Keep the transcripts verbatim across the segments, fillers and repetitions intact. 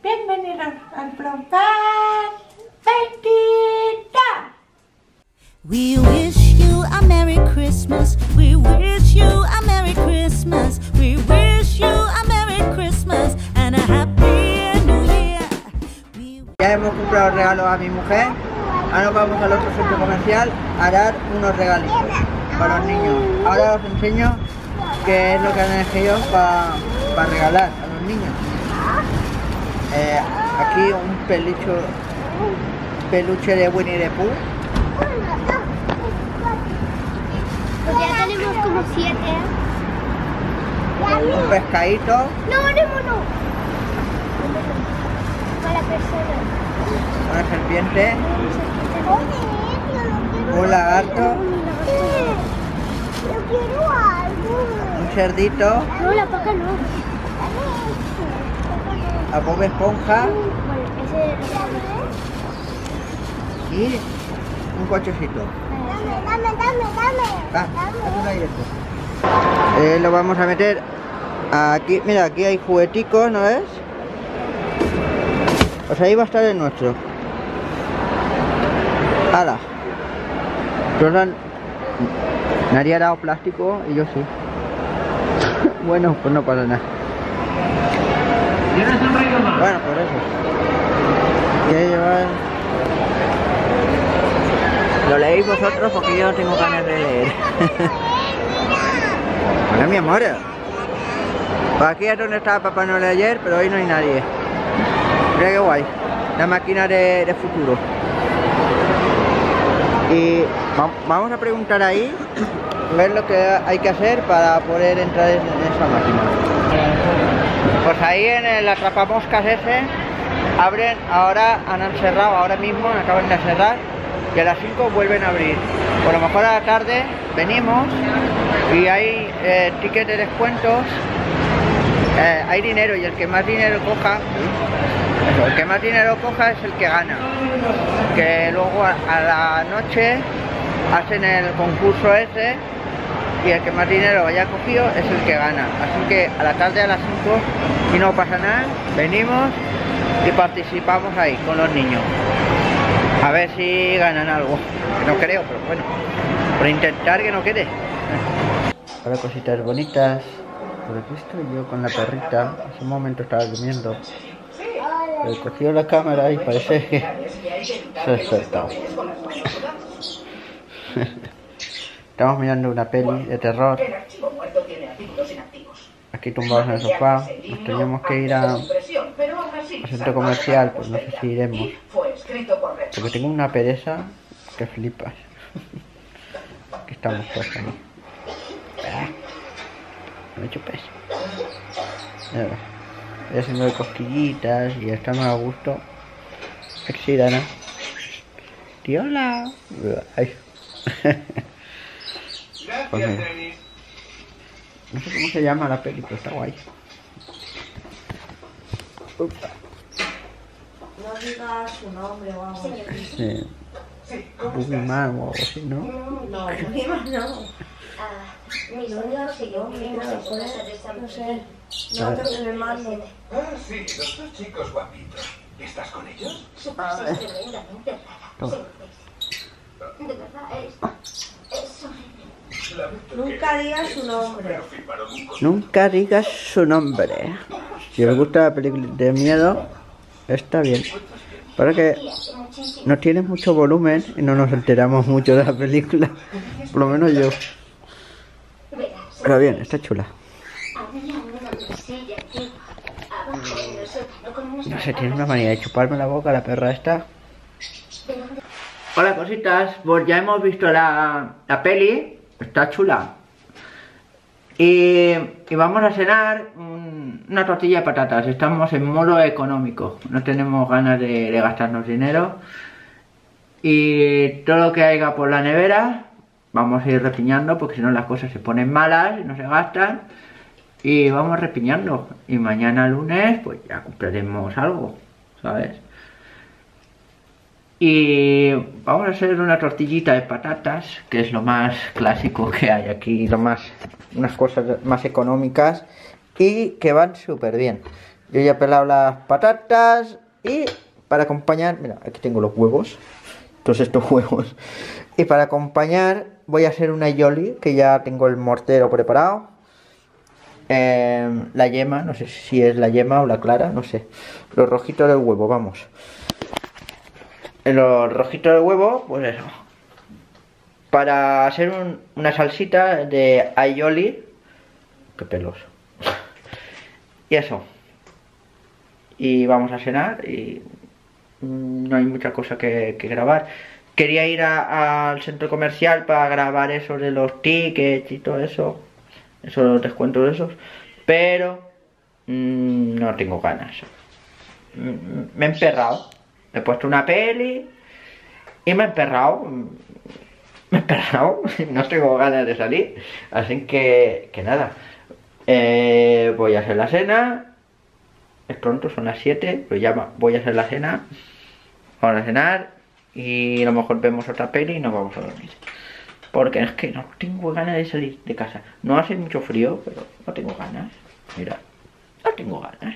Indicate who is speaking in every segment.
Speaker 1: Bienvenidos al Flowcast veintidós.
Speaker 2: We wish you a Merry Christmas. We wish you a Merry Christmas. We wish you a Merry Christmas and a Happy New Year. We...
Speaker 3: Ya hemos comprado regalos a mi mujer. Ahora nos vamos al otro centro comercial a dar unos regalitos para los niños. Ahora os enseño qué es lo que han elegido para pa regalar a los niños. Eh, aquí un peluche, peluche de Winnie the Pooh.
Speaker 4: Ya tenemos como siete.
Speaker 3: Un pescadito.
Speaker 4: No, no, no. Para persona.
Speaker 3: Una serpiente. Un lagarto.
Speaker 4: Yo quiero algo.
Speaker 3: Un cerdito.
Speaker 4: No, la paca no.
Speaker 3: A Bob Esponja. Y un cochecito.
Speaker 4: Dame, dame, dame.
Speaker 3: Ah, eso no hay esto. Eh, lo vamos a meter aquí. Mira, aquí hay jugueticos, ¿no ves? Pues ahí va a estar el nuestro. ¡Hala! Jordan, nadie ha dado plástico y yo sí. Bueno, pues no pasa nada. Bueno, por eso. Voy a llevar... Lo leéis vosotros porque yo no tengo ganas de leer. Hola, mi amor. Pues aquí es donde estaba Papá Noel ayer, pero hoy no hay nadie. Mira qué guay. La máquina de, de futuro. Y vamos a preguntar ahí, ver lo que hay que hacer para poder entrar en esa máquina. Pues ahí en el atrapamoscas ese, abren, ahora han cerrado, ahora mismo acaban de cerrar. Y a las cinco vuelven a abrir. Por lo mejor a la tarde venimos y hay eh, tickets de descuentos, eh, hay dinero y el que más dinero coja, el que más dinero coja es el que gana. Que luego a, a la noche hacen el concurso ese y el que más dinero haya cogido es el que gana. Así que a la tarde a las cinco, si no pasa nada, venimos y participamos ahí con los niños. A ver si ganan algo, que no creo, pero bueno, por intentar que no quede. Ahora cositas bonitas. Por aquí estoy yo con la perrita. Hace un momento estaba durmiendo. He cogido la cámara y parece que se ha despertado. Estamos mirando una peli de terror. Aquí tumbados en el sofá. Nos tenemos que ir a... al centro comercial, pues no sé si iremos. Porque tengo una pereza que flipas. Que estamos todos ahí. No me chupes. Voy haciendo de cosquillitas y estando a gusto. Exidana. Tío, hola. Ay. Pues mira. No sé cómo se llama la peli, pero está guay. Upa.
Speaker 1: No digas su nombre o algo así.
Speaker 3: Sí. Boogeyman o algo así, ¿no?
Speaker 1: No, Boogeyman no.
Speaker 4: No digas su nombre, no se puede.
Speaker 1: No sé. No, pero que me mando.
Speaker 5: Ah, sí, los dos chicos guapitos. ¿Estás con ellos?
Speaker 4: Su casa es tremendamente rara. De verdad, es... es horrible.
Speaker 1: Nunca digas su nombre.
Speaker 3: Nunca digas su nombre. Si os gusta la película de miedo, está bien. Para que no tiene mucho volumen y no nos enteramos mucho de la película. Por lo menos yo. Pero bien, está chula. No sé, tiene una manía de chuparme la boca la perra esta. Hola cositas, pues ya hemos visto la, la peli. Está chula. Y, y vamos a cenar un, una tortilla de patatas. Estamos en modo económico. No tenemos ganas de, de gastarnos dinero. Y todo lo que haya por la nevera vamos a ir repiñando, porque si no las cosas se ponen malas y no se gastan. Y vamos repiñando. Y mañana lunes pues ya compraremos algo, ¿sabes? Y vamos a hacer una tortillita de patatas, que es lo más clásico que hay aquí, lo más, unas cosas más económicas y que van súper bien. Yo ya he pelado las patatas y para acompañar, mira, aquí tengo los huevos, todos estos huevos. Y para acompañar voy a hacer una aioli, que ya tengo el mortero preparado. Eh, la yema, no sé si es la yema o la clara, no sé. Los rojitos del huevo, vamos. Los rojitos del huevo, pues eso. Para hacer un, una salsita de aioli. Qué pelos. Y eso. Y vamos a cenar y no hay mucha cosa que, que grabar. Quería ir a, al centro comercial para grabar eso de los tickets y todo eso. Eso, los descuentos de esos. Pero mmm, no tengo ganas. Me he emperrado. He puesto una peli y me he emperrado. Me he emperrado. No tengo ganas de salir. Así que, que nada. Eh, voy a hacer la cena. Es pronto, son las siete. Pero ya voy a hacer la cena. Vamos a cenar. Y a lo mejor vemos otra peli y nos vamos a dormir. Porque es que no tengo ganas de salir de casa. No hace mucho frío, pero no tengo ganas. Mira, no tengo ganas.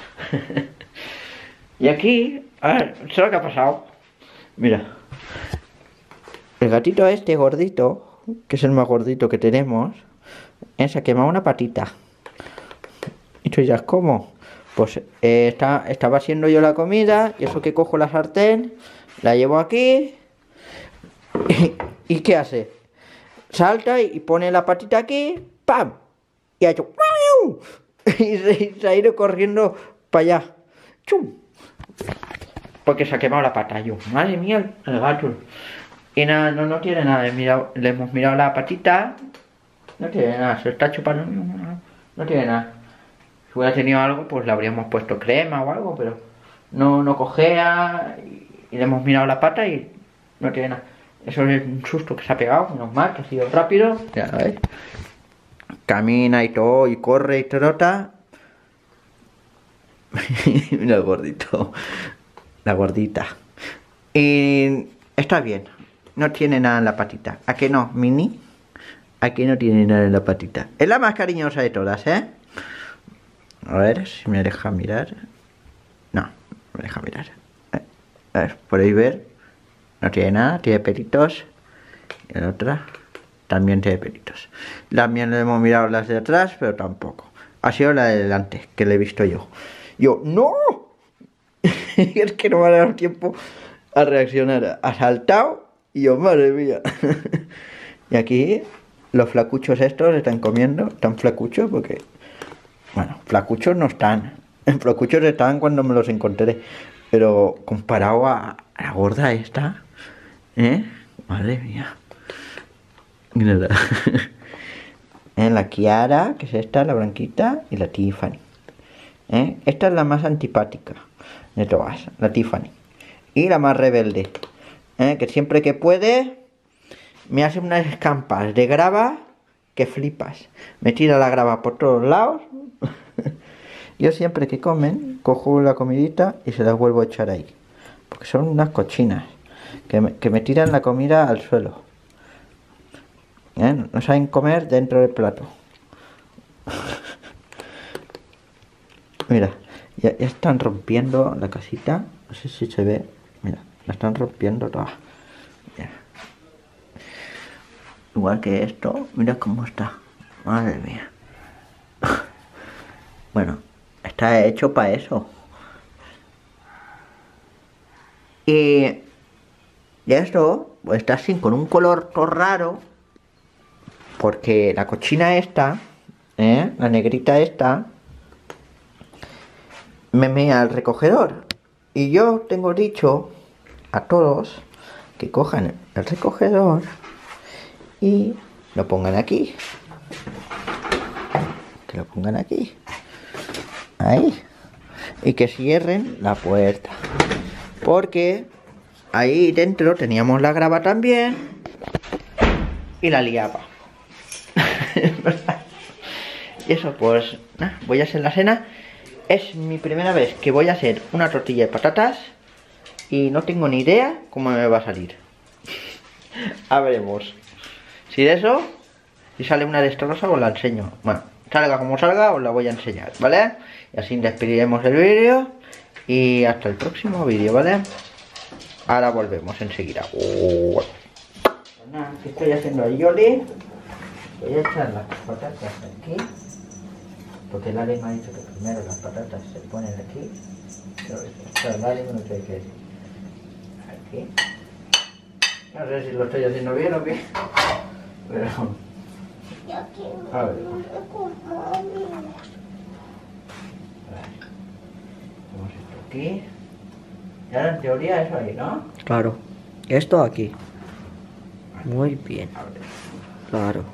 Speaker 3: Y aquí, a ver, ¿sabes lo que ha pasado? Mira. El gatito este gordito, que es el más gordito que tenemos, eh, se ha quemado una patita. Y tú dirás, ¿cómo? Pues eh, está, estaba haciendo yo la comida, y eso que cojo la sartén, la llevo aquí, y, ¿y qué hace? Salta y pone la patita aquí, ¡pam! Y ha hecho ¡miau! Y se, se ha ido corriendo para allá. ¡Chum! Porque se ha quemado la pata. Yo, madre mía, el gato. Y nada, no, no tiene nada. Mirado, le hemos mirado la patita. No tiene nada, se está chupando. No, no tiene nada. Si hubiera tenido algo, pues le habríamos puesto crema o algo, pero no, no cojea. Y, y le hemos mirado la pata y no tiene nada. Eso es un susto que se ha pegado, menos mal, que ha sido rápido. Ya lo veis. Camina y todo, y corre y trota. Mira el gordito. La gordita. Y está bien. No tiene nada en la patita. ¿A que no, Mini? Aquí no tiene nada en la patita. Es la más cariñosa de todas, ¿eh? A ver si me deja mirar. No, no me deja mirar. A ver, podéis ver. No tiene nada, tiene pelitos. Y la otra también tiene pelitos. También le hemos mirado las de atrás, pero tampoco. Ha sido la de delante, que le he visto yo. Yo, ¡no! Es que no me ha dado tiempo a reaccionar. Ha saltado y yo, madre mía. Y aquí los flacuchos estos están comiendo. Están flacuchos porque... Bueno, flacuchos no están. Flacuchos están cuando me los encontré. Pero comparado a, a la gorda esta... ¿Eh? Madre mía. Mira. ¿Eh? La Kiara, que es esta, la blanquita, y la Tiffany. ¿Eh? Esta es la más antipática de todas, la Tiffany. Y la más rebelde. ¿Eh? Que siempre que puede me hace unas escampas de grava que flipas. Me tira la grava por todos lados. Yo siempre que comen, cojo la comidita y se las vuelvo a echar ahí. Porque son unas cochinas. Que me, que me tiran la comida al suelo. ¿Eh? No saben comer dentro del plato. Mira, ya, ya están rompiendo la casita. No sé si se ve. Mira, la están rompiendo toda. Mira. Igual que esto, mira cómo está. Madre mía. Bueno, está hecho para eso. Y... Y esto pues está así con un color todo raro. Porque la cochina esta, ¿eh? La negrita esta, me mea al recogedor. Y yo tengo dicho a todos que cojan el recogedor y lo pongan aquí. Que lo pongan aquí. Ahí. Y que cierren la puerta. Porque... ahí dentro teníamos la grava también. Y la liaba. Y eso pues, nah, voy a hacer la cena. Es mi primera vez que voy a hacer una tortilla de patatas. Y no tengo ni idea cómo me va a salir. A veremos. Si de eso, si sale una destroza os la enseño. Bueno, salga como salga os la voy a enseñar, ¿vale? Y así despediremos el vídeo. Y hasta el próximo vídeo, ¿vale? Ahora volvemos enseguida. Oh. Pues nada, ¿qué estoy haciendo ahí, Yoli? Voy a echar las patatas aquí. Porque Lali me ha dicho que primero las patatas se ponen aquí. Pero Lali no sé qué decir. Aquí. No sé si lo estoy haciendo bien o qué. Pero... a ver. Ponemos esto aquí. Y ahora en teoría eso ahí, ¿no?
Speaker 6: Claro. Esto aquí. Muy bien. Claro.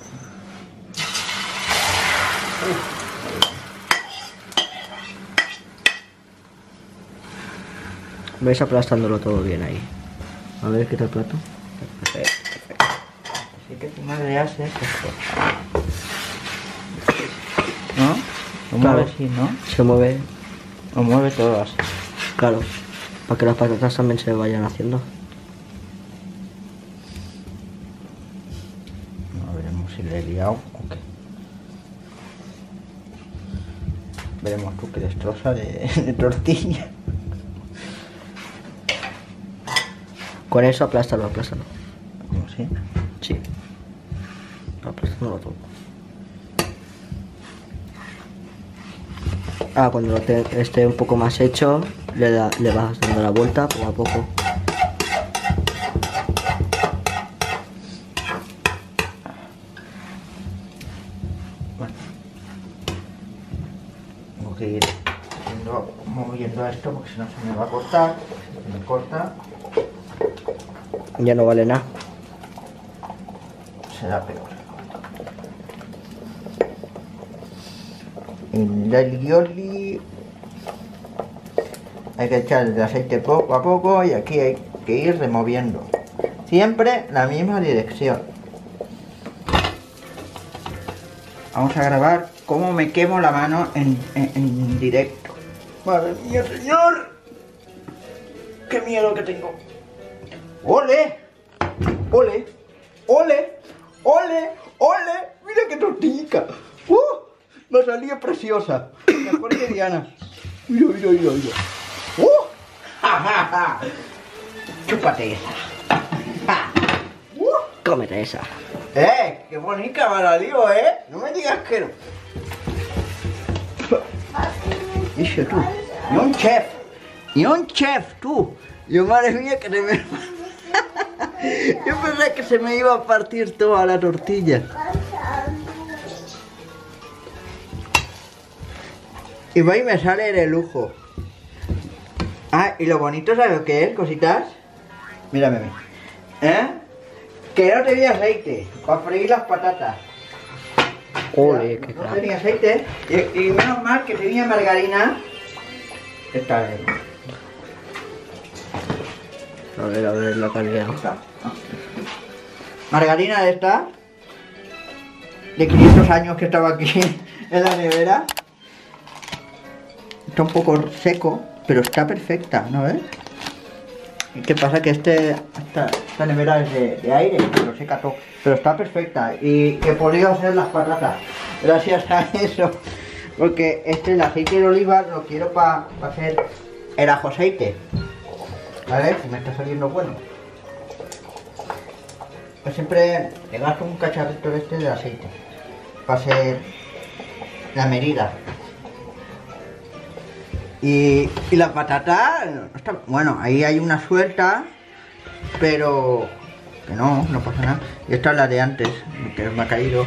Speaker 6: Vais aplastándolo todo bien ahí. A ver qué tal plato. Perfecto, perfecto.
Speaker 3: Así que tu madre hace esto. ¿No? Lo
Speaker 6: Claro.
Speaker 3: mueve así, ¿no?
Speaker 6: Se mueve,
Speaker 3: Lo mueve todo así.
Speaker 6: claro. Para que las patatas también se vayan haciendo.
Speaker 3: No, veremos si le he liado o qué. Veremos tú que destroza de, de tortilla.
Speaker 6: Con eso aplástalo, aplástalo.
Speaker 3: ¿Cómo así?
Speaker 6: Sí. Aplastándolo todo. Ah, cuando lo te- esté un poco más hecho, le, da, le vas dando la vuelta poco a poco.
Speaker 3: Bueno. Tengo que ir haciendo, moviendo esto porque si no se me va a cortar. Si me corta,
Speaker 6: Ya no vale nada.
Speaker 3: será peor. En la lioli hay que echar el aceite poco a poco y aquí hay que ir removiendo. Siempre la misma dirección. Vamos a grabar cómo me quemo la mano en, en, en directo. Madre mía, señor. Qué miedo que tengo. ¡Ole! ¡Ole! ¡Ole! ¡Ole! ¡Ole! ¡Mira qué tortilla! ¡Uh! Me salió preciosa. Mejor que Diana. Mira, mira, mira, mira. ¡Uh! ¡Ja, ja, ja! ¡Chúpate esa! ¡Ja! ¡Uh!
Speaker 6: Cómete esa.
Speaker 3: ¡Eh! ¡Qué bonita me la digo, eh! No me digas que no. Dice tú. Y un chef. Y un chef, tú. Yo, madre mía, que se me... Yo pensé que se me iba a partir toda la tortilla. Y va y me sale de lujo. Ah, y lo bonito, ¿sabes lo que es, cositas? Mírame a mí. ¿Eh? Que no tenía aceite para freír las patatas.
Speaker 6: Ole, qué
Speaker 3: No
Speaker 6: crack.
Speaker 3: tenía aceite. Y, y menos mal que tenía margarina. Esta vez.
Speaker 6: A ver, a ver la calidad.
Speaker 3: Margarina de esta. De quinientos años que estaba aquí en la nevera. Está un poco seco, pero está perfecta, ¿no ves? ¿Y qué pasa? Que este, esta, esta nevera es de, de aire, lo seca todo, pero está perfecta. Y he podido hacer las patatas gracias a eso. Porque este, el aceite de oliva, lo quiero para pa hacer el ajo aceite. ¿Vale? Si me está saliendo bueno. Pues siempre le gasto un cacharrito de este de aceite. Para hacer la medida. Y, y la patata, no está, bueno, ahí hay una suelta, pero que no, no pasa nada. Y esta es la de antes, que me ha caído.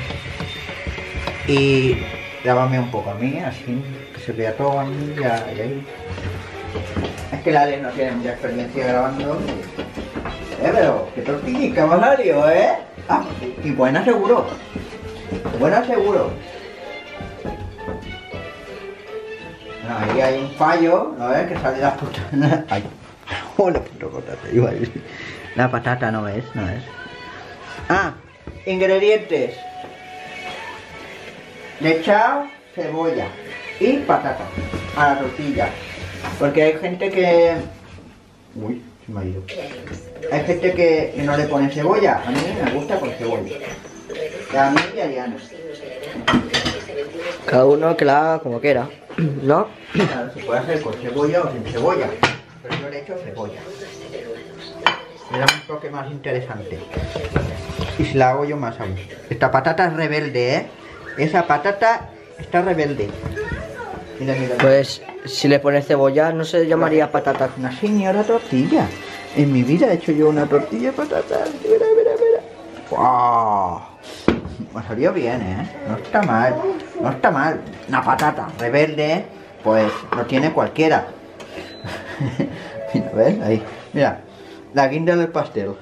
Speaker 3: Y lávame un poco a mí, así que se vea todo a mí y, a, y ahí. Es que la Ale no tiene mucha experiencia grabando. Eh, pero qué tortillita me ha salido, ¿eh? Ah, y buena seguro. Buena seguro. No, ahí hay un fallo, ¿no ves? Que sale la puta... Ay, oh, la puta patata, iba a decir. La patata no es, no es. Ah, ingredientes. Le he echado cebolla y patata a la tortilla. Porque hay gente que... Uy, se me ha ido. Hay gente que, que no le pone cebolla. A mí me gusta con cebolla. Y a mí y a Diana.
Speaker 6: Cada uno que la haga como quiera, ¿no?
Speaker 3: Claro, se puede hacer con cebolla o sin cebolla. Pero yo le he hecho cebolla. Le da un toque más interesante. Y si la hago yo más aún. Esta patata es rebelde, ¿eh? Esa patata está rebelde. Mira, mira.
Speaker 6: Pues si le pones cebolla no se llamaría patata.
Speaker 3: Una señora tortilla. En mi vida he hecho yo una tortilla de patatas. Mira, mira, mira. ¡Wow! Me salió bien, ¿eh? No está mal. No está mal. Una patata rebelde, pues lo tiene cualquiera. Mira, ¿ves? Ahí. Mira. La guinda del pastel.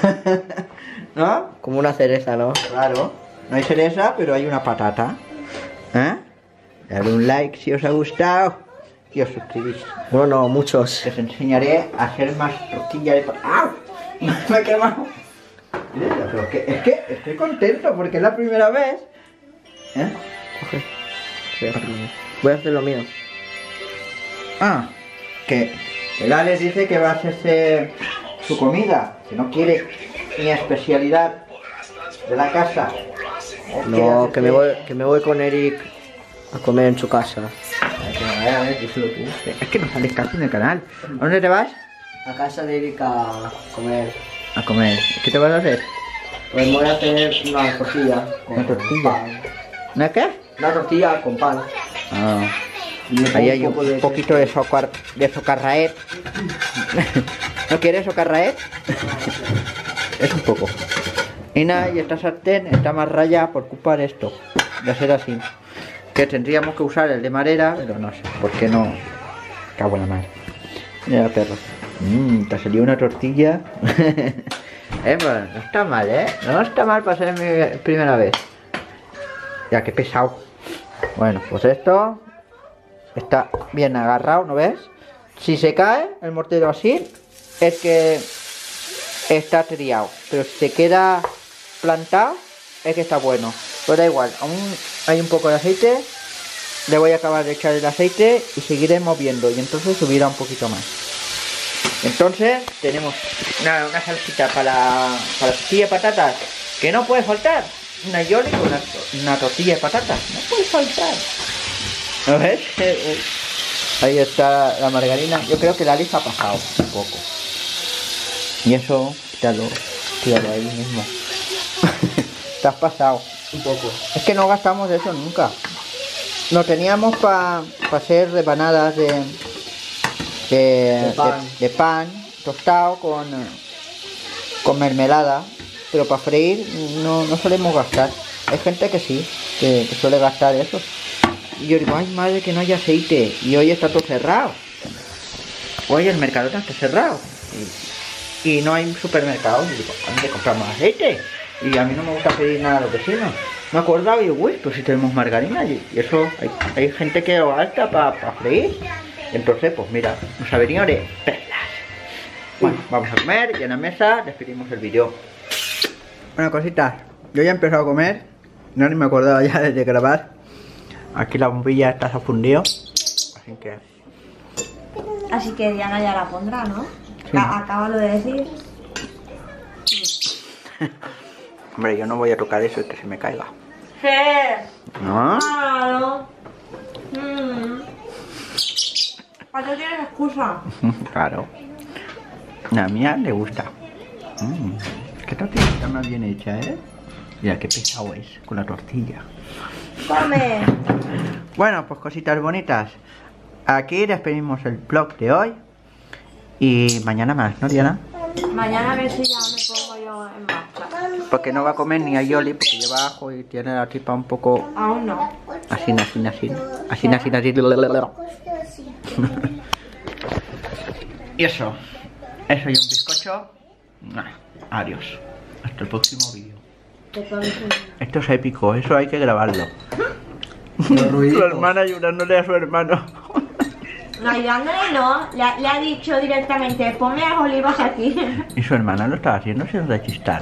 Speaker 3: ¿No?
Speaker 6: Como una cereza, ¿no?
Speaker 3: Claro. No hay cereza, pero hay una patata. ¿Eh? Dale un like si os ha gustado. Y os suscribís.
Speaker 6: Bueno, no, muchos.
Speaker 3: Que os enseñaré a hacer más tortilla de patata. ¡Ah! Me he quemado. Pero es que, es que estoy contento porque es la primera vez. ¿Eh?
Speaker 6: Coge. Voy a hacer lo mío.
Speaker 3: Ah, que el Alex dice que va a hacerse su comida, que no quiere mi especialidad de la casa.
Speaker 6: No, que me voy, que me voy con Eric a comer en su casa.
Speaker 3: A ver, díselo tú. Es que no sales casi en el canal. ¿A dónde te vas?
Speaker 6: A casa de Eric a comer.
Speaker 3: A comer. ¿Qué te vas a hacer?
Speaker 6: Pues me voy a hacer una tortilla. Con
Speaker 3: ¿Una tortilla?
Speaker 6: pan.
Speaker 3: ¿Una qué?
Speaker 6: Una tortilla con pan.
Speaker 3: Ah.
Speaker 6: Y le pongo
Speaker 3: Ahí hay un
Speaker 6: poco de
Speaker 3: poquito de socar, de socarraet. ¿No quieres socarraet? Es un poco. Y nada, y esta sartén está más rayada por culpa de esto. De ser así. Que tendríamos que usar el de madera, pero no sé. ¿Por qué no? Cago en la madre. Mira, perro. Mmm, te salió una tortilla. Eh, bueno, no está mal, ¿eh? No está mal para ser mi primera vez. Ya, qué pesado. Bueno, pues esto está bien agarrado, ¿no ves? Si se cae el mortero así, es que está triado. Pero si se queda plantado, es que está bueno. Pero da igual, aún hay un poco de aceite. Le voy a acabar de echar el aceite y seguiré moviendo. Y entonces subirá un poquito más. Entonces tenemos una, una salsita para, para tortilla de patatas que no puede faltar. Una yoli con una, una tortilla de patatas. No puede faltar. ¿No ves? Ahí está la margarina. Yo creo que la lista ha pasado un poco. Y eso, quítalo, tíralo ahí mismo. Te has pasado un poco. Es que no gastamos eso nunca. Lo teníamos para pa hacer rebanadas de... De,
Speaker 6: de, pan.
Speaker 3: de, de pan tostado con, con mermelada, pero para freír no, no solemos gastar. Hay gente que sí, que, que suele gastar eso. Y yo digo, ay madre, que no hay aceite. Y hoy está todo cerrado. Hoy el mercado está cerrado. Y, y no hay supermercados. Y digo, ¿dónde compramos aceite? Y a mí no me gusta pedir nada a los vecinos. Me he acordado y digo, uy, pues si tenemos margarina. Y, y eso, hay, hay gente que lo gasta para pa freír. Entonces, pues mira, nos ha venido de perlas. Bueno, vamos a comer y en la mesa despedimos el vídeo. Bueno, cositas, yo ya he empezado a comer. No ni me acordaba ya de grabar. Aquí la bombilla está fundido. Así que...
Speaker 1: Así que Diana ya la pondrá, ¿no?
Speaker 3: Sí.
Speaker 1: Acábalo de decir.
Speaker 3: Hombre, yo no voy a tocar eso y que se me caiga.
Speaker 1: Sí.
Speaker 3: ¿No?
Speaker 1: Claro. Mm. ¿Para qué tienes excusa?
Speaker 3: Claro. A mía le gusta. Mm. ¿Qué tortilla está más bien hecha, eh? Mira qué pesado es con la tortilla.
Speaker 1: ¡Come!
Speaker 3: Bueno, pues cositas bonitas. Aquí despedimos el vlog de hoy. Y mañana más, ¿no, Diana?
Speaker 1: Mañana a ver si ya me pongo yo en marcha.
Speaker 3: Porque no va a comer ni a Yoli porque lleva ajo y tiene la tripa un poco...
Speaker 1: Aún no.
Speaker 3: Así, así, así. Así, así, así. Y eso. Eso y un bizcocho. Adiós. Hasta el próximo vídeo. Esto es épico, eso hay que grabarlo. Su hermana ayudándole a su hermano.
Speaker 1: No, ayudándole no, le, ha- le ha dicho directamente, ponme las olivas aquí.
Speaker 3: Y su hermana lo estaba haciendo sin rechistar.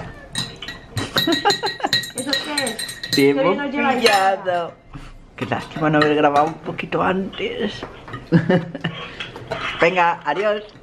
Speaker 1: ¿Eso qué es?
Speaker 3: Te
Speaker 1: Que
Speaker 3: hemos
Speaker 1: no lleva
Speaker 3: pillado. Qué lástima no haber grabado un poquito antes. Venga, adiós.